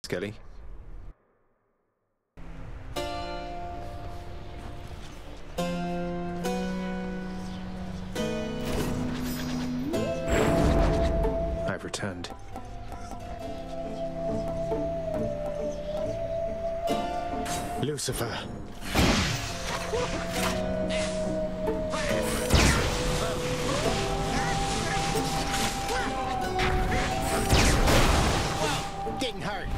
Skelly. I've returned. Lucifer. Getting hurt.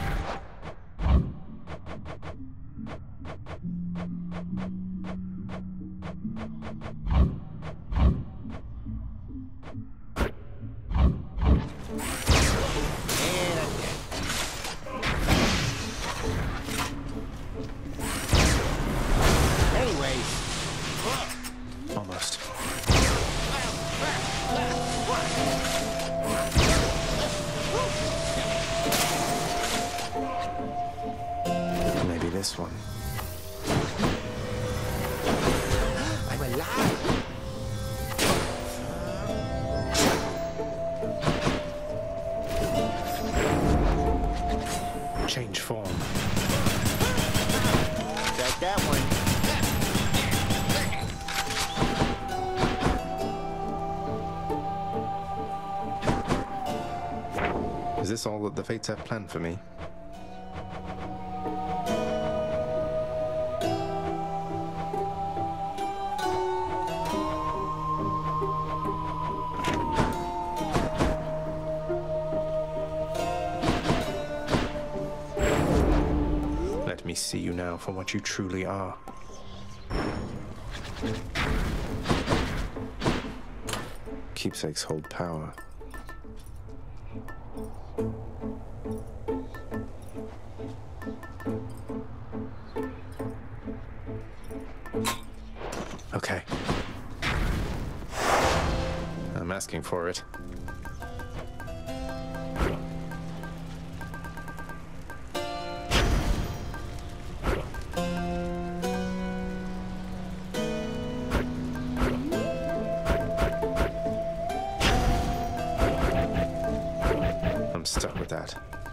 Almost. Maybe this one. I'm alive. Change form. Got that one. Is this all that the Fates have planned for me? Let me see you now for what you truly are. Keepsakes hold power. Okay. I'm asking for it. I'm stuck with that.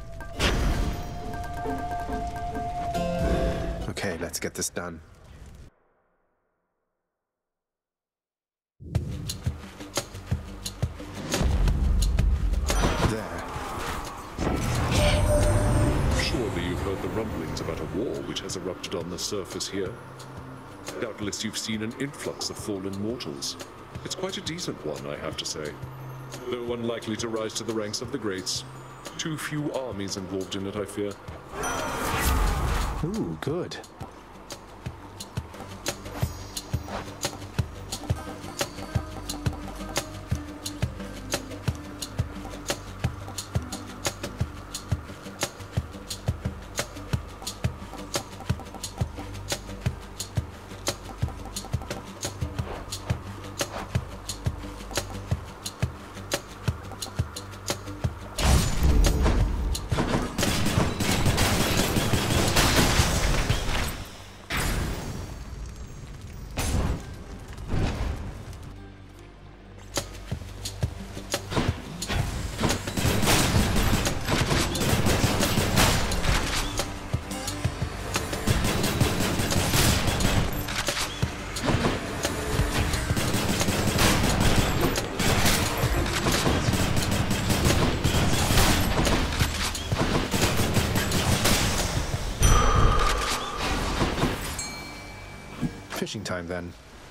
Okay, let's get this done. Surely you've heard the rumblings about a war which has erupted on the surface here. Doubtless you've seen an influx of fallen mortals. It's quite a decent one, I have to say. Though unlikely to rise to the ranks of the greats. Too few armies involved in it, I fear. Ooh, good. Fishing time, then.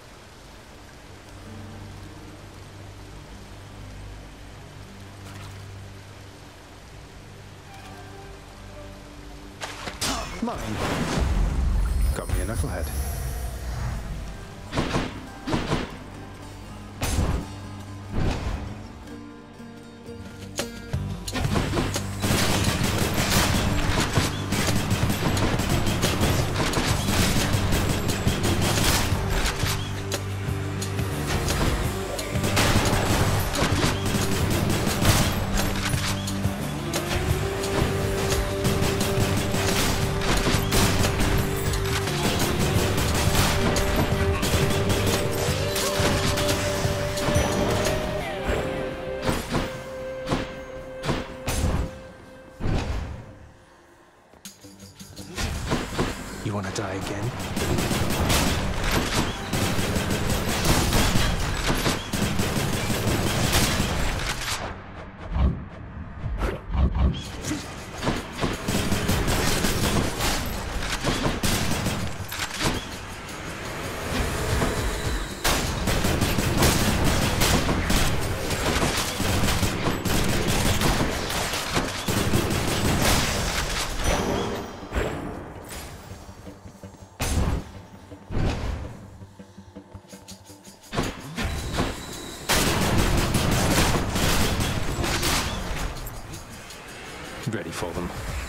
Mine. Got me a knucklehead. want to die again? Ready for them.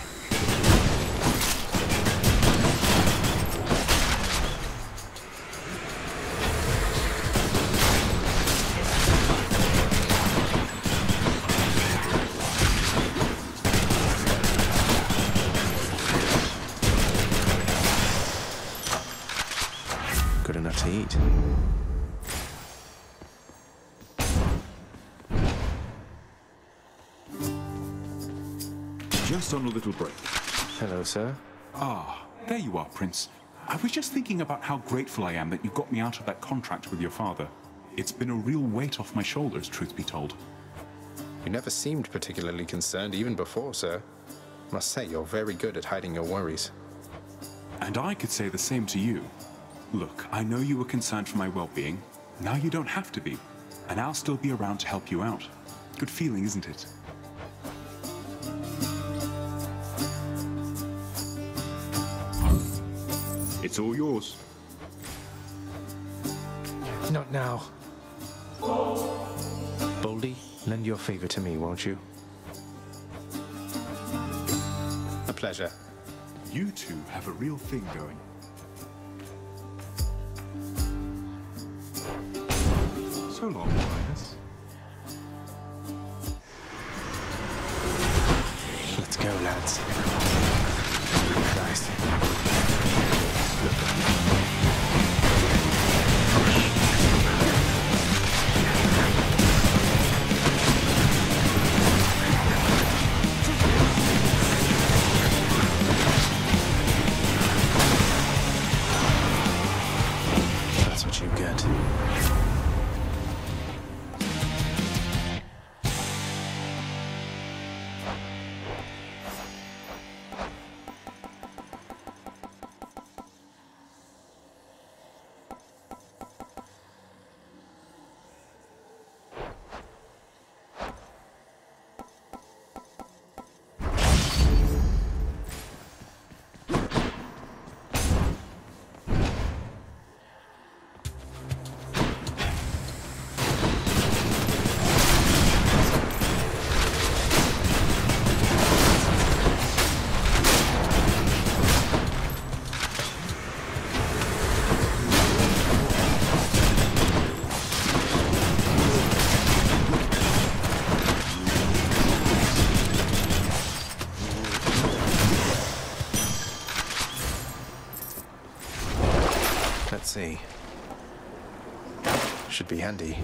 Good enough to eat. Just on a little break. Hello, sir. Ah, there you are, Prince. I was just thinking about how grateful I am that you got me out of that contract with your father. It's been a real weight off my shoulders, truth be told. You never seemed particularly concerned even before, sir. Must say, you're very good at hiding your worries. And I could say the same to you. Look, I know you were concerned for my well-being. Now you don't have to be. And I'll still be around to help you out. Good feeling, isn't it? It's all yours. Not now. Bouldy, lend your favor to me, won't you? A pleasure. You two have a real thing going. So long, Linus. Let's go, lads. Nice. That's what you get. Let's see. Should be handy.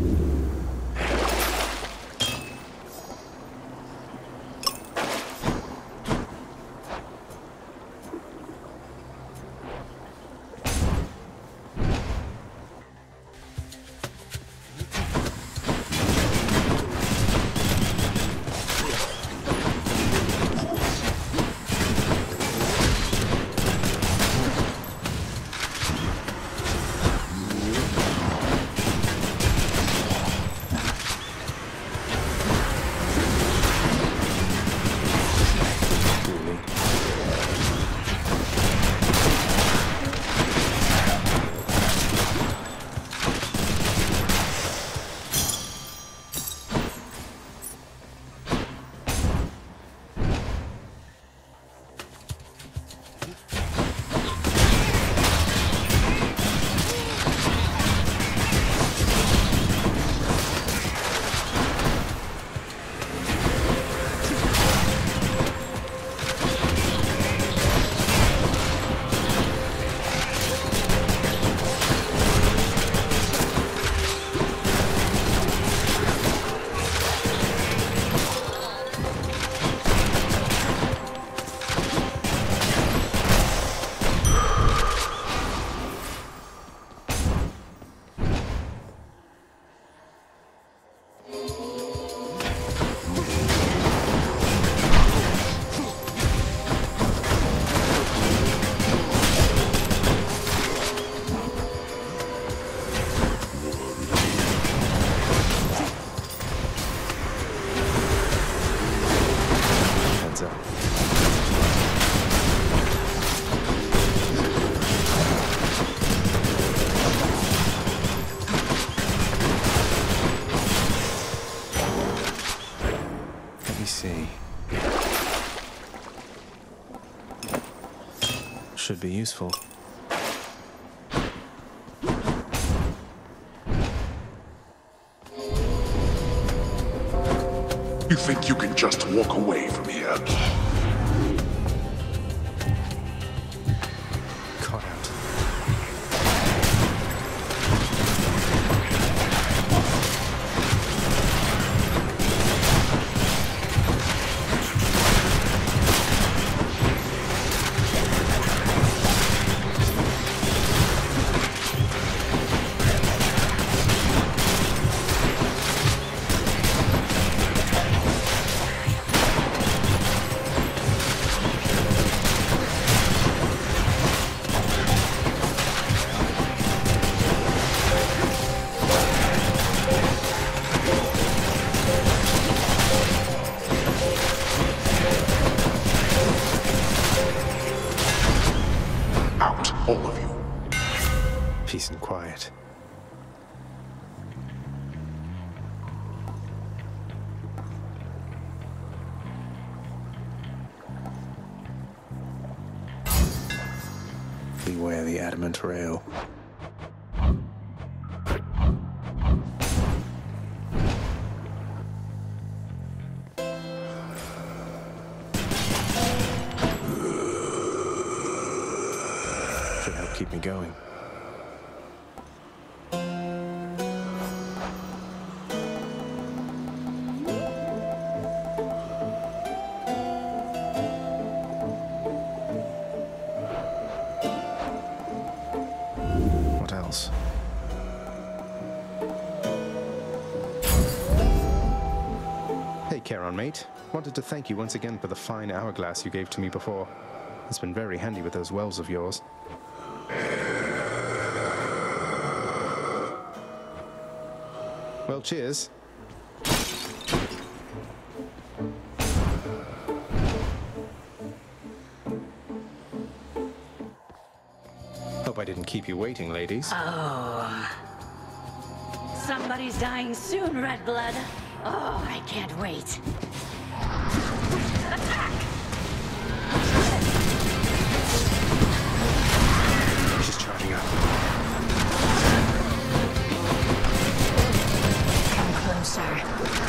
should be useful. You think you can just walk away from here? Caught out. All of you. Peace and quiet. Beware the adamant rail. Keep me going. What else? Hey, Charon, mate. Wanted to thank you once again for the fine hourglass you gave to me before. It's been very handy with those wells of yours. Well, cheers. Hope I didn't keep you waiting, ladies. Oh. Somebody's dying soon, Red Blood. Oh, I can't wait. Attack! She's charging up. Closer.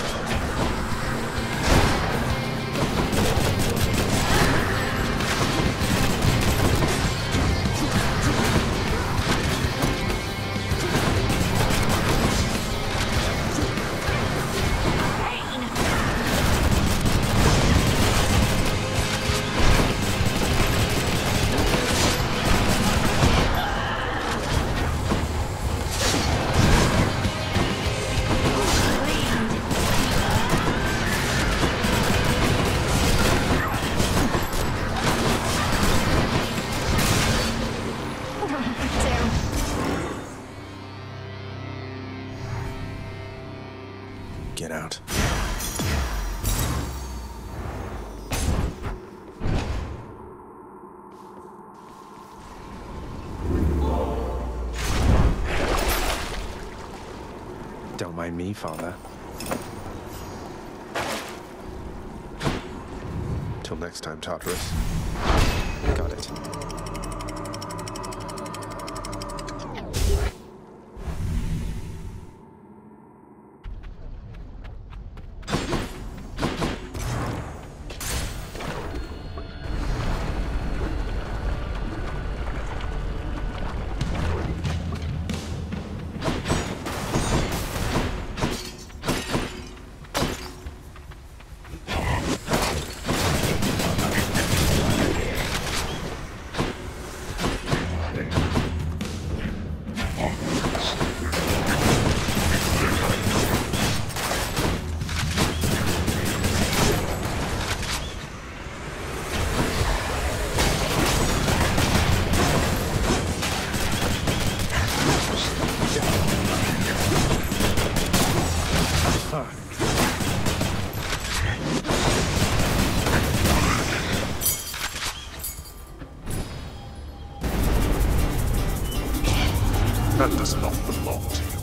Get out. Don't mind me, Father. Till next time, Tartarus. Got it. That does not belong to you.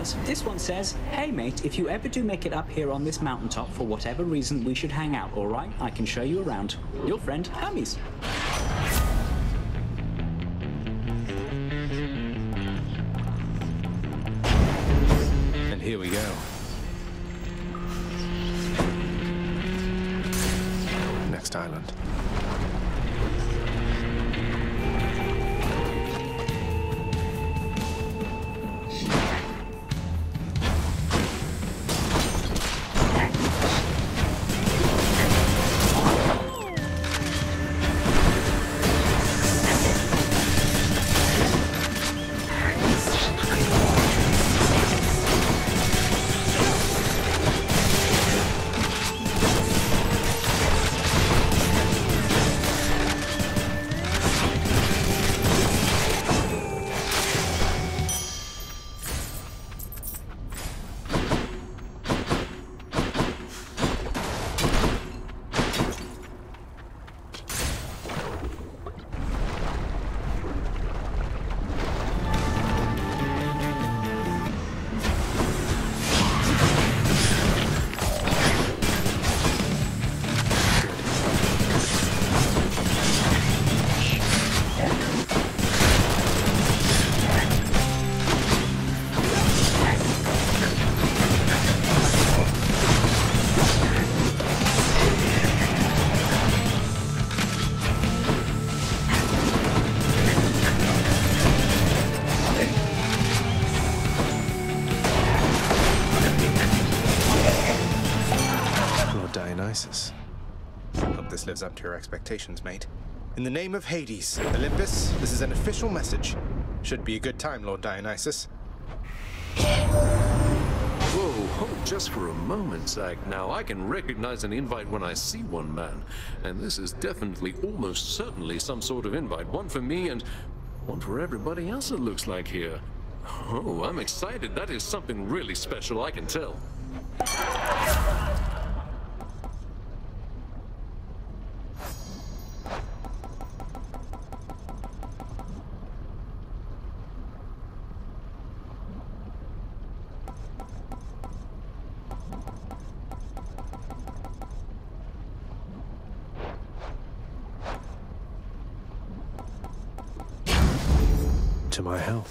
does. This one says, "Hey mate, if you ever do make it up here on this mountaintop for whatever reason, we should hang out, alright? I can show you around. Your friend, Hermes." And here we go. Next island. Dionysus. Hope this lives up to your expectations, mate. In the name of Hades, Olympus, this is an official message. Should be a good time, Lord Dionysus. Whoa, hold just for a moment, Zach. Now, I can recognize an invite when I see one, man. And this is definitely, almost certainly, some sort of invite. One for me and one for everybody else, it looks like here. Oh, I'm excited. That is something really special, I can tell. To my health.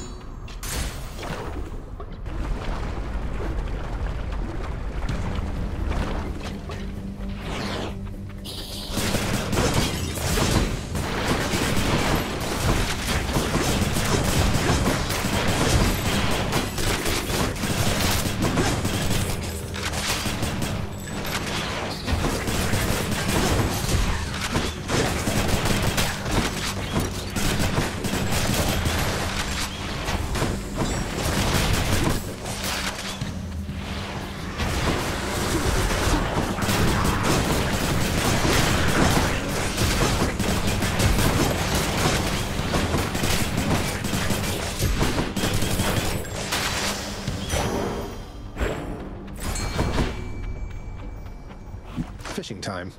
Fishing time.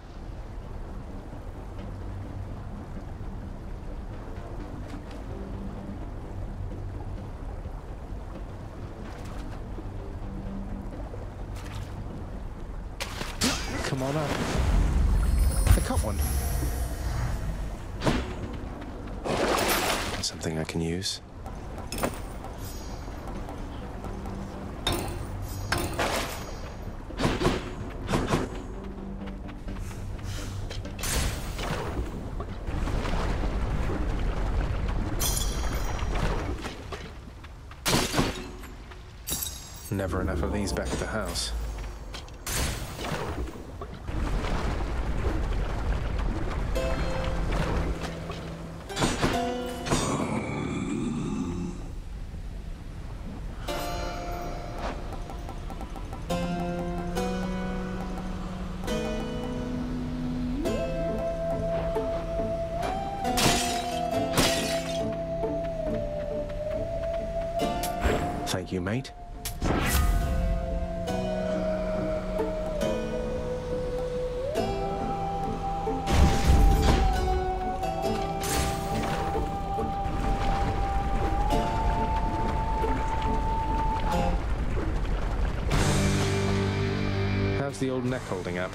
Come on up. I caught one. Something I can use. Never enough of these back at the house. Thank you, mate. How's the old neck holding up?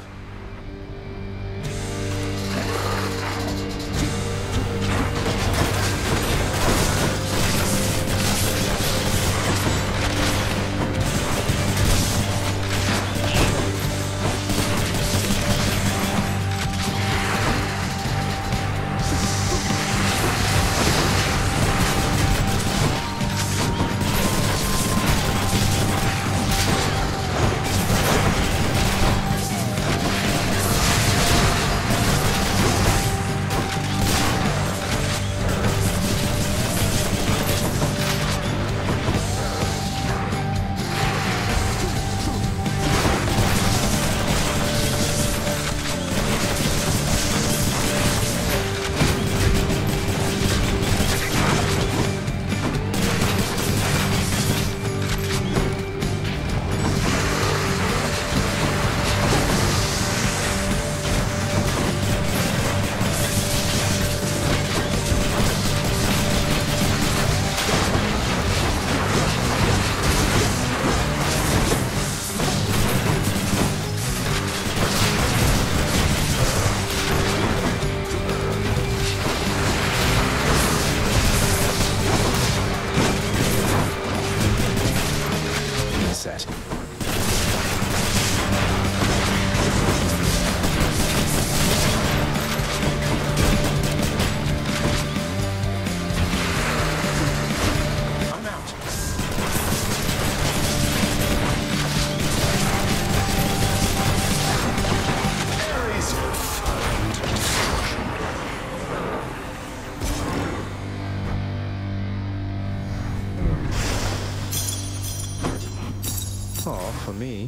For me.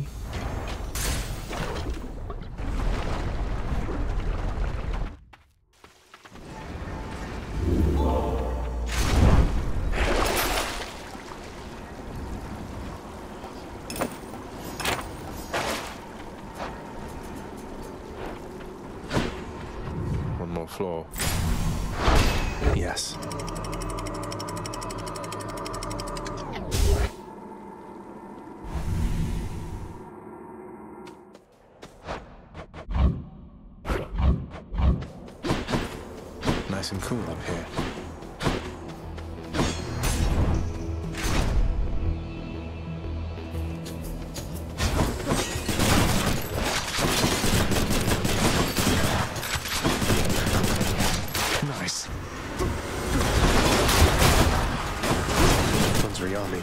One more floor. Yes. Nice and cool up here. Nice. One's rearming.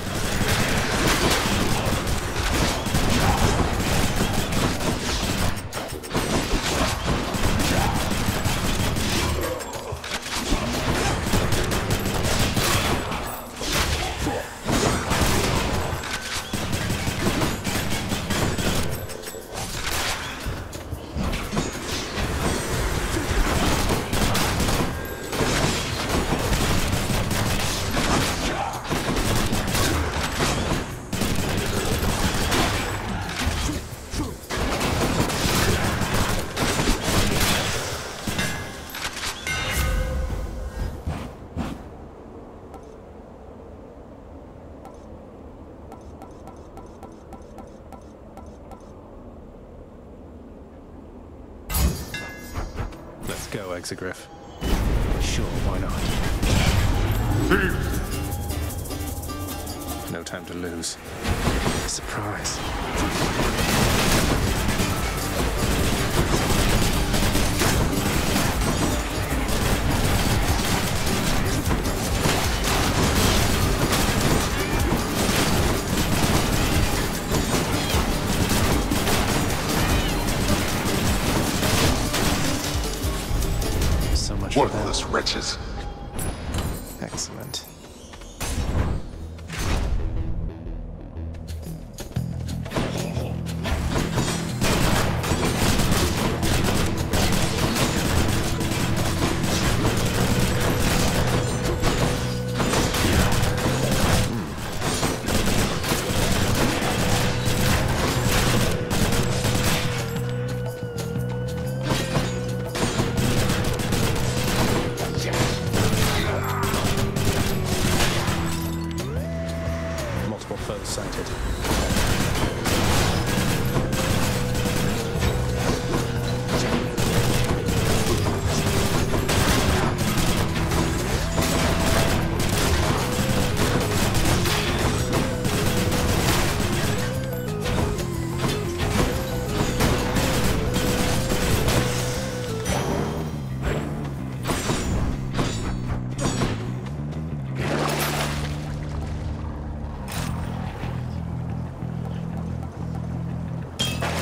Go, Exagryph. Sure, why not? No time to lose. Surprise. Worthless wretches. Excellent.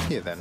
Here then.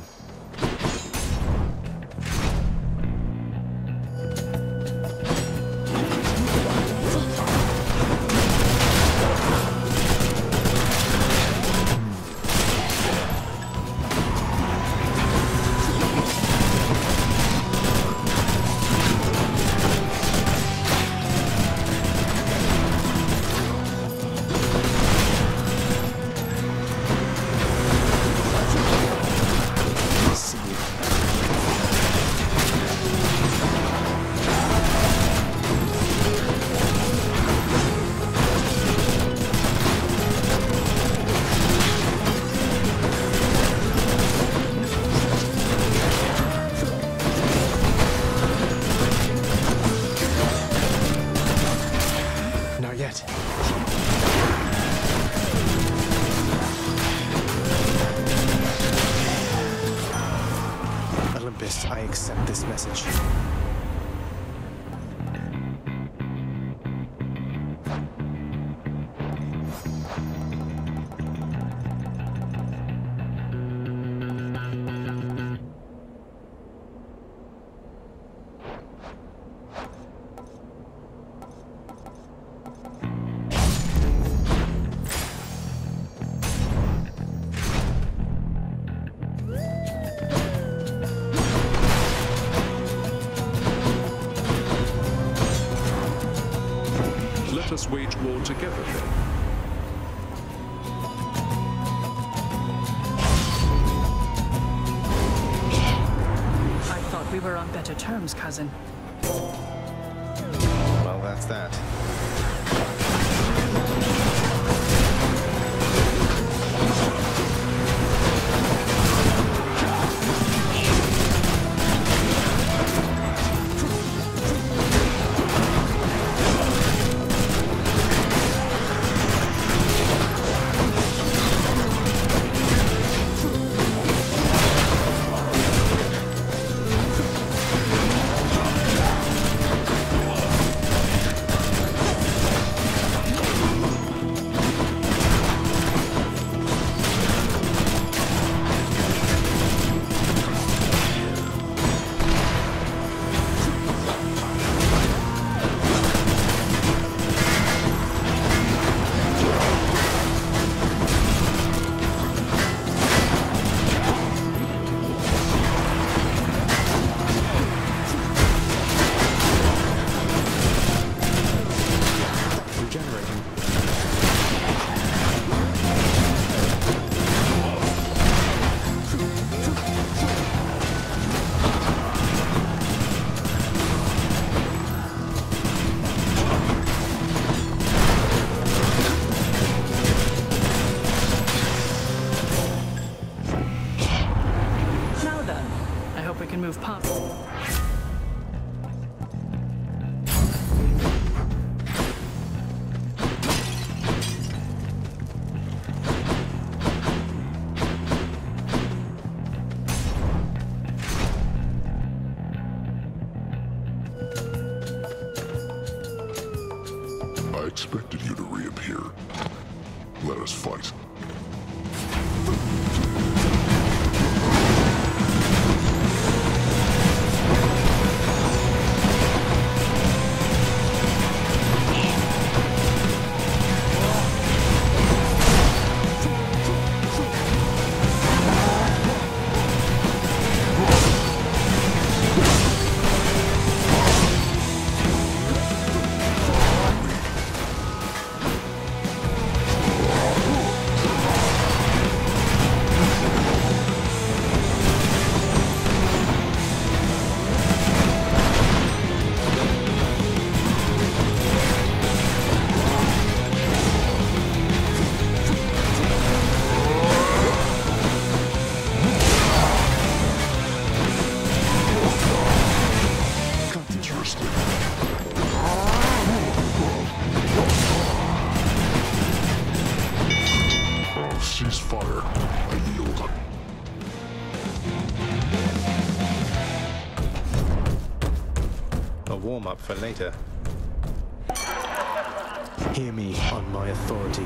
I accept this message. Let us wage war together then. I thought we were on better terms, cousin. Well, that's that. Move past. I expected you to reappear. Let us fight. Warm-up for later. Hear me on my authority.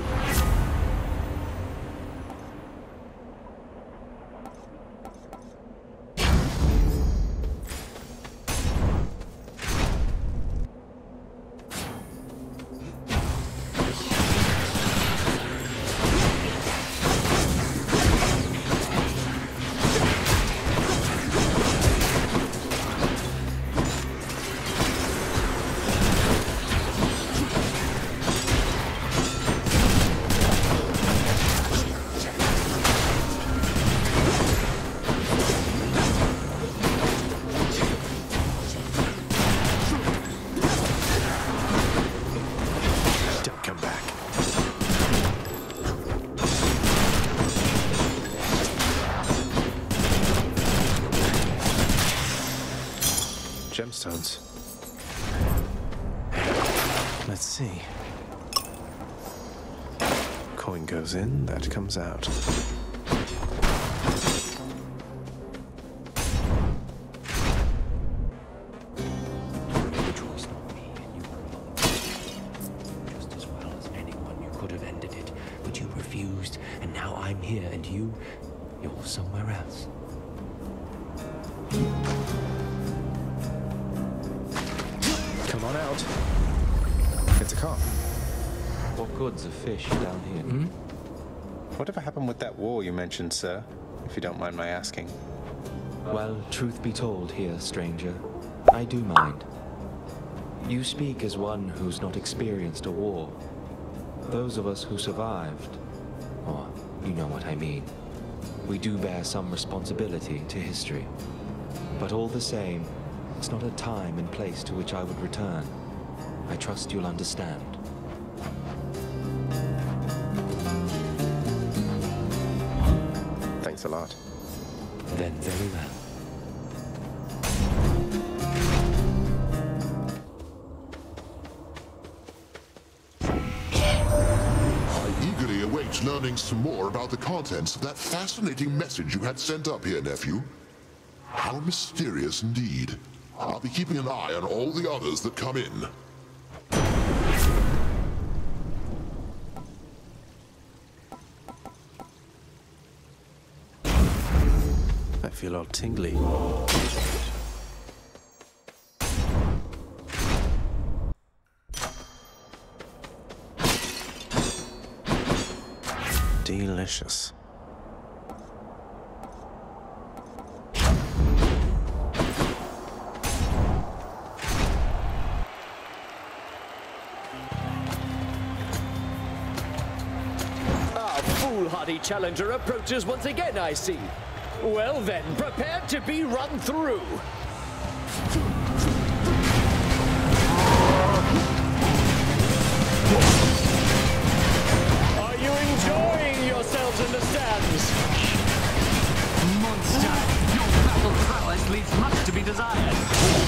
gemstones. Let's see. Coin goes in, that comes out. Somewhere else. Come on out. It's a car. What good's a fish down here? Whatever happened with that war you mentioned, sir? If you don't mind my asking. Well, truth be told here, stranger, I do mind. You speak as one who's not experienced a war. Those of us who survived, or you know what I mean. We do bear some responsibility to history. But all the same, it's not a time and place to which I would return. I trust you'll understand. Thanks a lot. Then very well. Learning some more about the contents of that fascinating message you had sent up here, nephew. How mysterious indeed. I'll be keeping an eye on all the others that come in. I feel all tingly. Delicious. Our foolhardy challenger approaches once again, I see. Well then, prepare to be run through. Are you enjoying yourselves in the stands? Monster! Your battle prowess leaves much to be desired.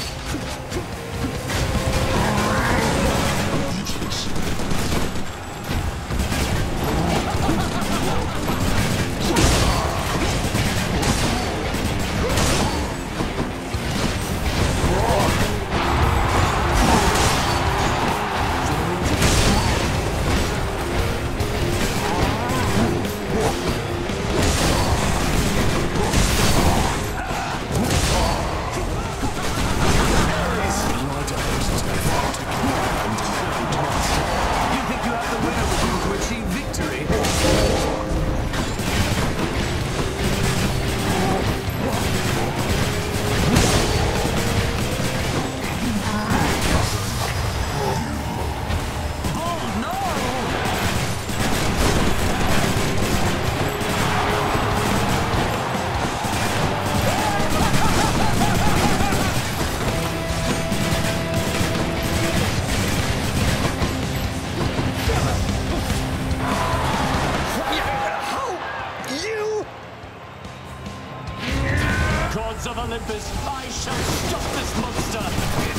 I shall stop this monster!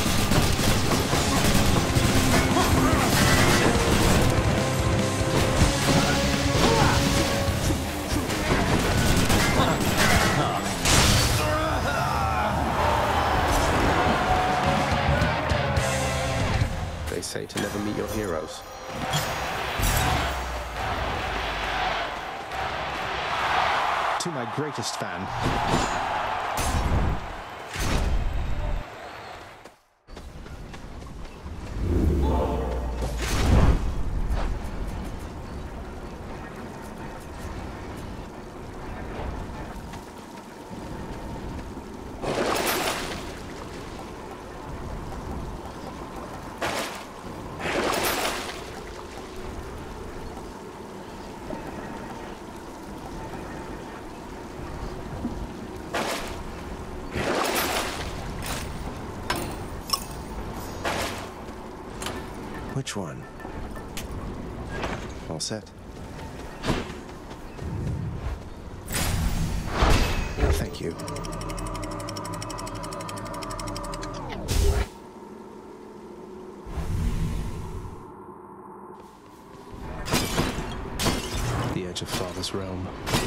They say to never meet your heroes. To my greatest fan. Which one? All set. Thank you. edge of Father's realm.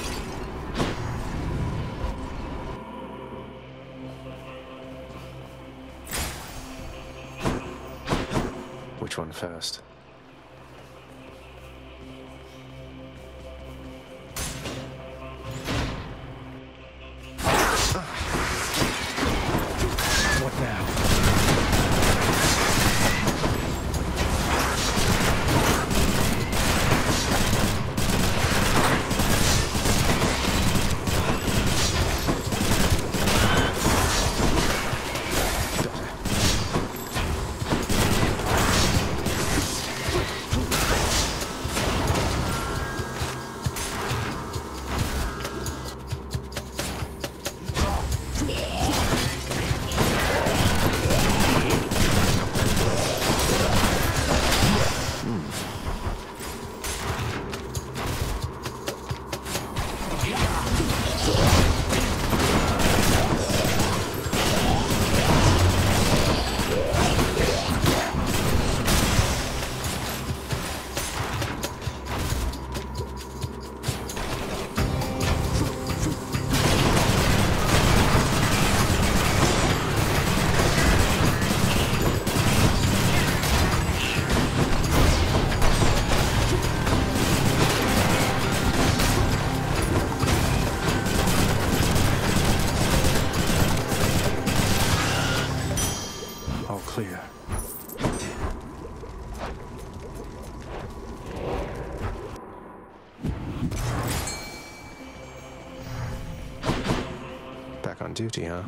Which one first? What now? On duty, huh?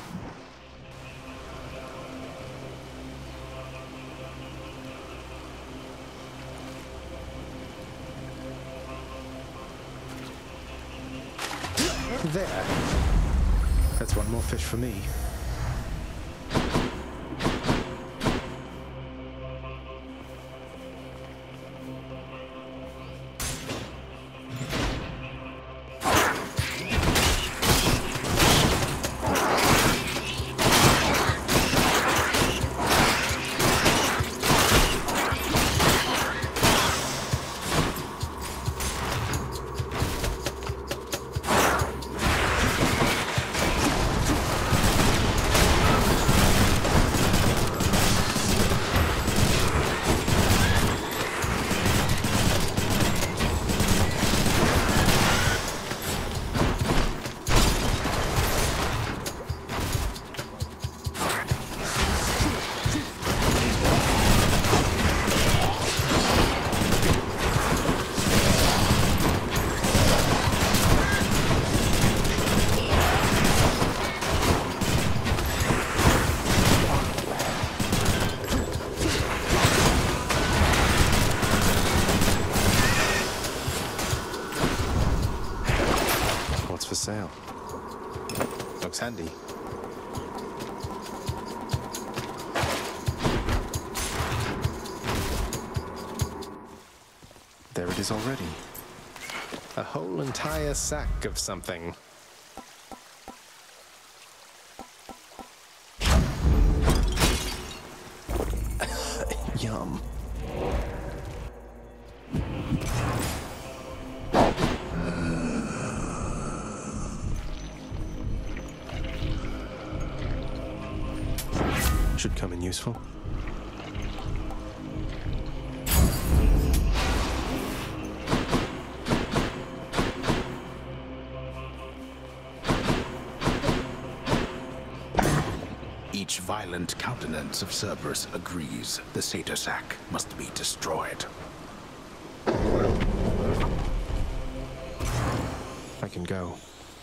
There. That's one more fish for me. Sale. Looks handy. There it is already. A whole entire sack of something. Yum. Should come in useful. Each violent countenance of Cerberus agrees the satyr sack must be destroyed. I can go.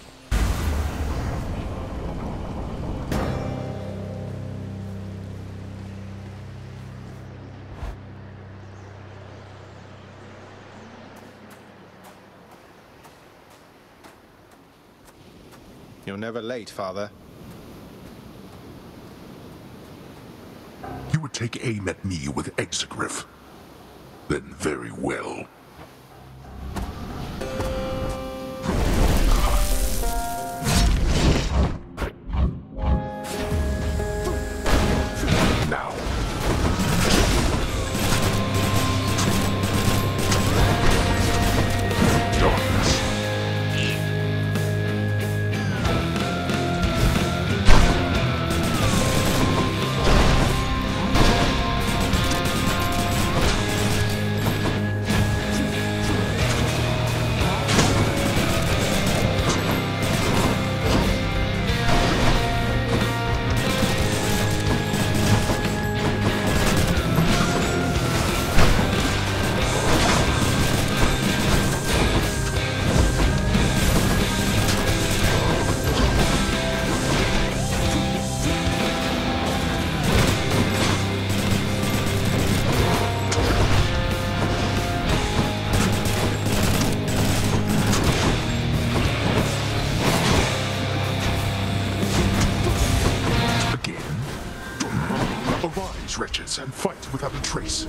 You're never late, Father. You would take aim at me with Exagryph. Then very well. Now. Done. these wretches and fight without a trace.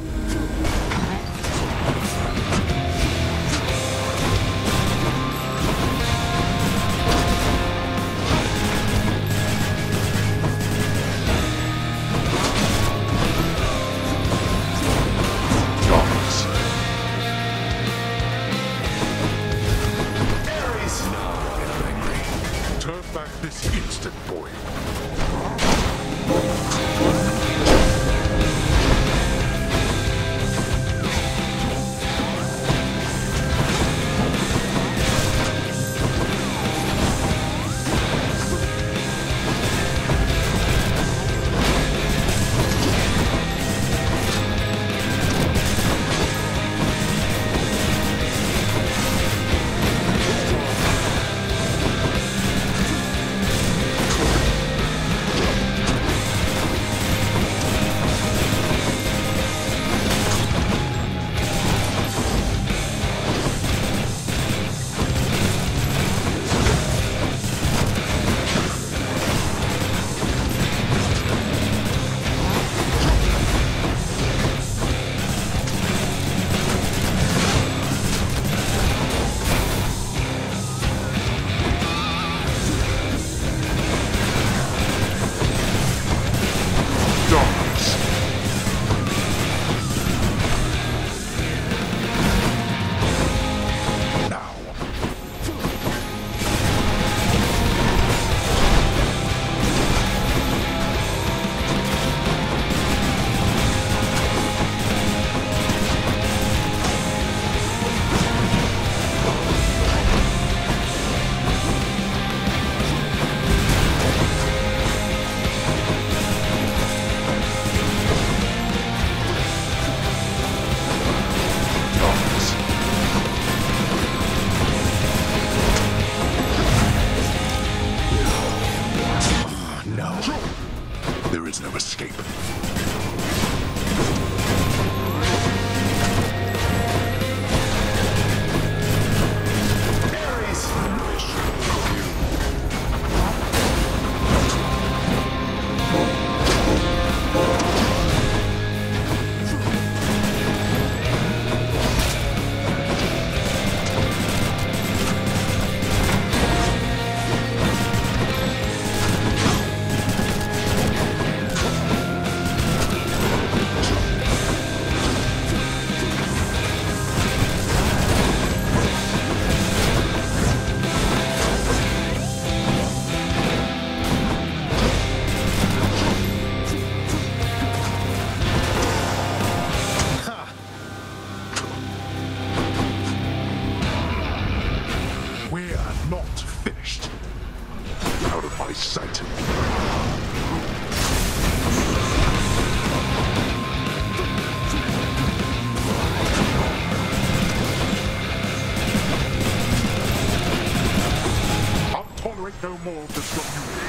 No more of this from you.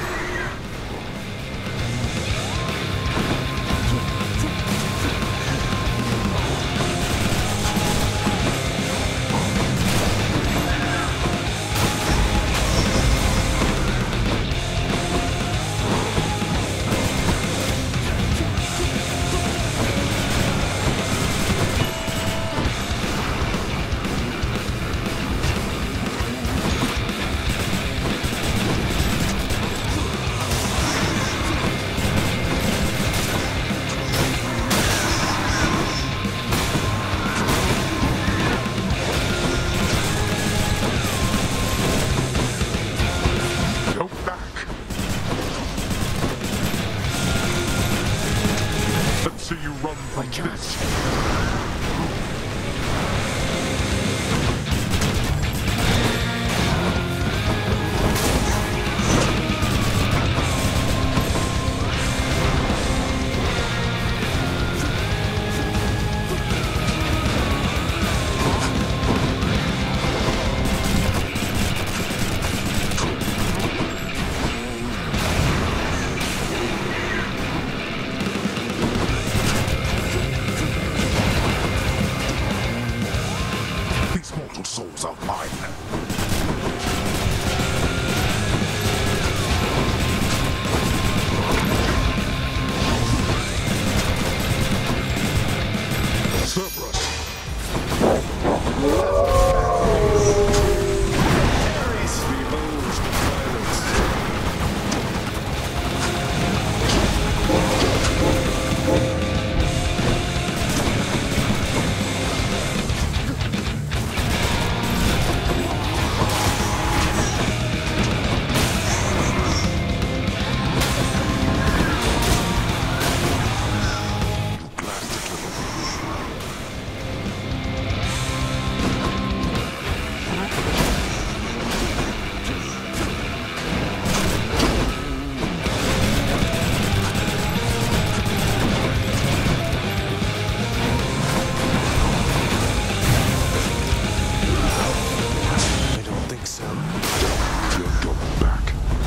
You're going back.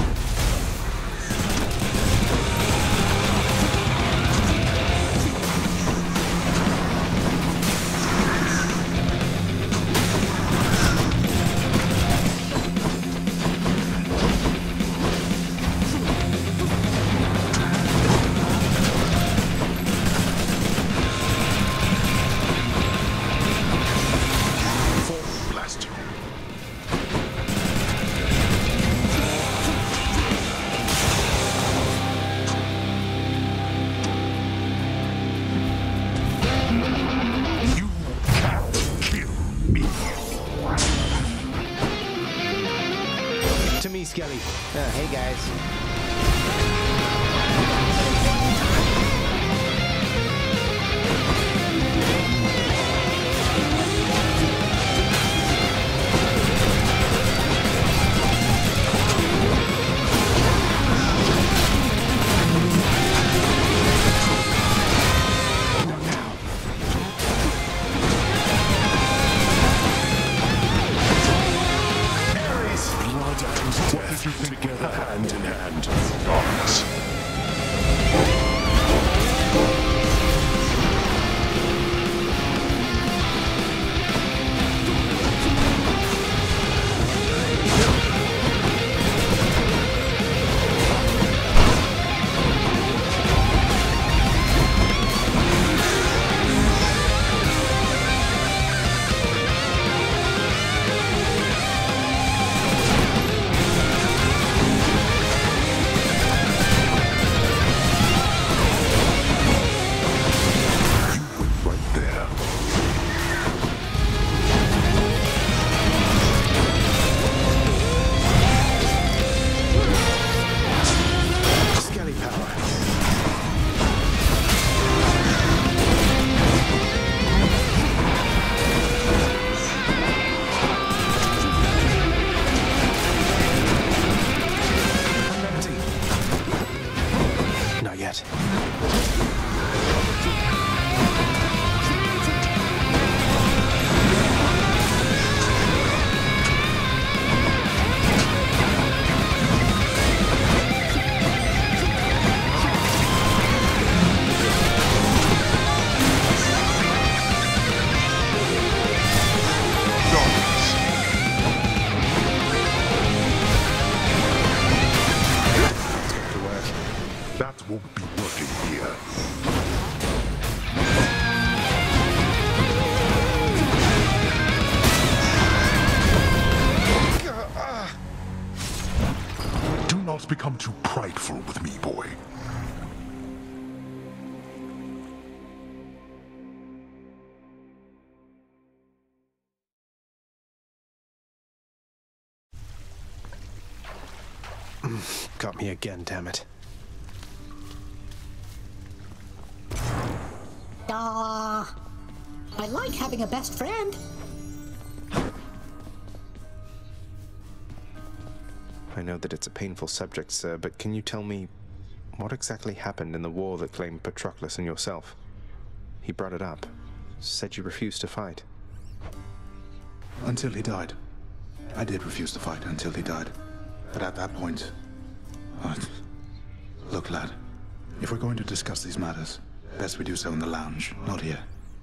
Skelly. Hey guys. Together, hand in hand. Darkness. Become too prideful with me, boy. Got me again, damn it. I like having a best friend. I know that it's a painful subject, sir, but can you tell me what exactly happened in the war that claimed Patroclus and yourself? He brought it up, said you refused to fight. Until he died. I did refuse to fight until he died. But at that point... Look, lad, if we're going to discuss these matters, best we do so in the lounge, not here.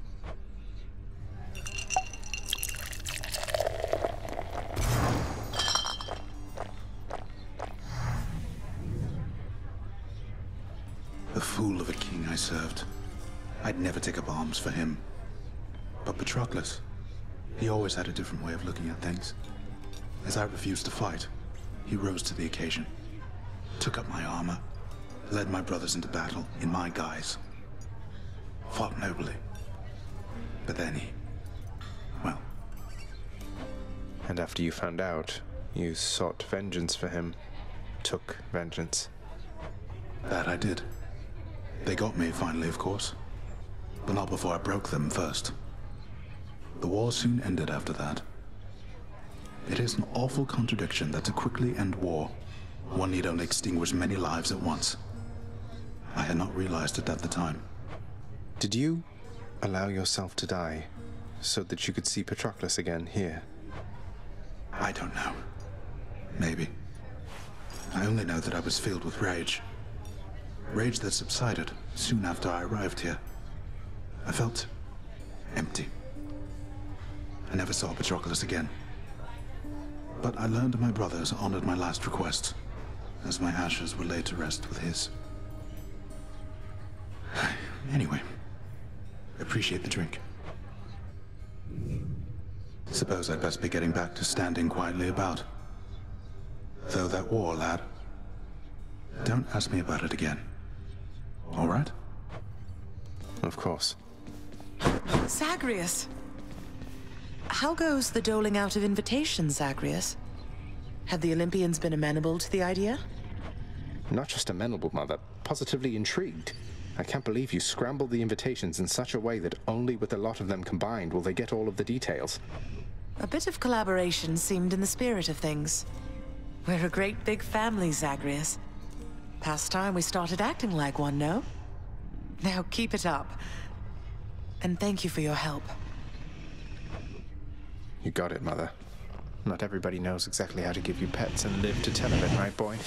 The fool of a king I served. I'd never take up arms for him. But Patroclus, he always had a different way of looking at things. As I refused to fight, he rose to the occasion, took up my armor, led my brothers into battle in my guise, fought nobly. But then he, well... And after you found out, you sought vengeance for him, took vengeance. That I did. They got me finally, of course. But not before I broke them first. The war soon ended after that. It is an awful contradiction that to quickly end war, one need only extinguish many lives at once. I had not realized it at the time. Did you allow yourself to die so that you could see Patroclus again here? I don't know. only know that I was filled with rage. Rage that subsided soon after I arrived here. I felt empty. I never saw Patroclus again. But I learned my brothers honored my last request, as my ashes were laid to rest with his. Anyway, appreciate the drink. Suppose I'd best be getting back to standing quietly about. Though that war, lad, don't ask me about it again. All right? Of course. Zagreus! How goes the doling out of invitations, Zagreus? Have the Olympians been amenable to the idea? Not just amenable, Mother. Positively intrigued. I can't believe you scrambled the invitations in such a way that only with a lot of them combined will they get all of the details. A bit of collaboration seemed in the spirit of things. We're a great big family, Zagreus. Past time we started acting like one, no? Now keep it up. And thank you for your help. You got it, Mother. Not everybody knows exactly how to give you pets and live to tell of it, right, boy?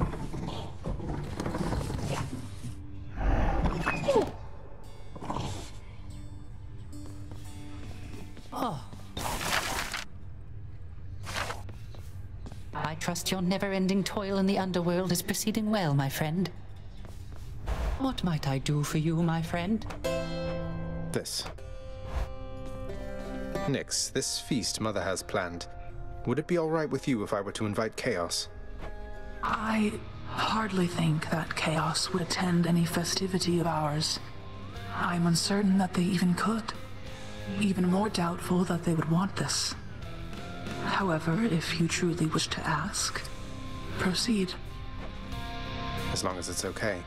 Oh. I trust your never-ending toil in the Underworld is proceeding well, my friend. What might I do for you, my friend? This. Nyx, this feast Mother has planned. Would it be all right with you if I were to invite Chaos? I hardly think that Chaos would attend any festivity of ours. I'm uncertain that they even could. Even more doubtful that they would want this. However, if you truly wish to ask, proceed. As long as it's okay.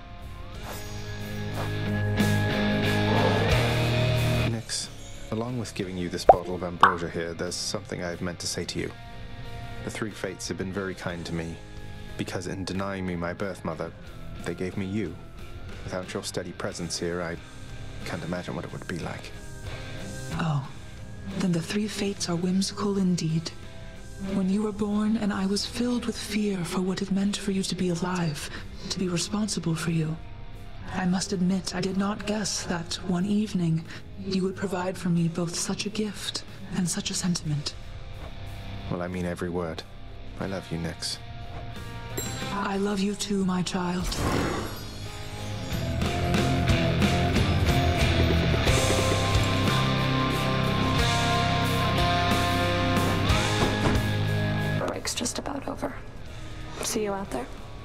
Nyx, along with giving you this bottle of ambrosia here, there's something I've meant to say to you. The three fates have been very kind to me, because in denying me my birth mother, they gave me you. Without your steady presence here, I can't imagine what it would be like. Oh, then the three fates are whimsical indeed. When you were born, and I was filled with fear for what it meant for you to be alive, to be responsible for you. I must admit, I did not guess that one evening you would provide for me both such a gift and such a sentiment. Well, I mean every word. I love you, Nyx. I love you too, my child. Break's just about over. See you out there.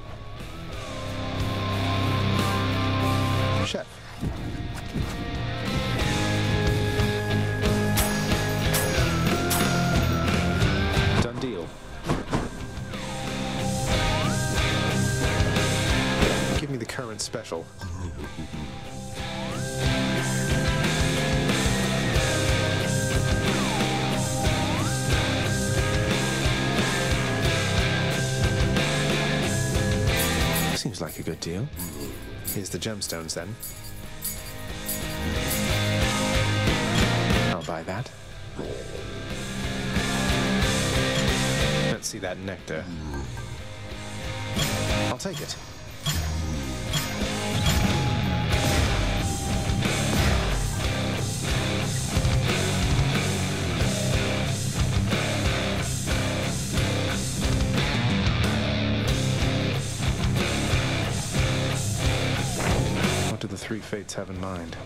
Chef. Done deal. Give me the current special. Seems like a good deal. Here's the gemstones then. I'll buy that. Let's see that nectar. I'll take it. What do the three fates have in mind?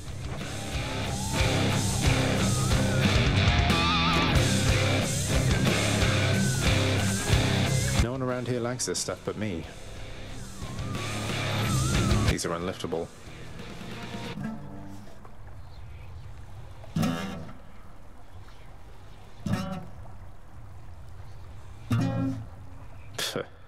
No one around here likes this stuff but me. These are unliftable. Pfft.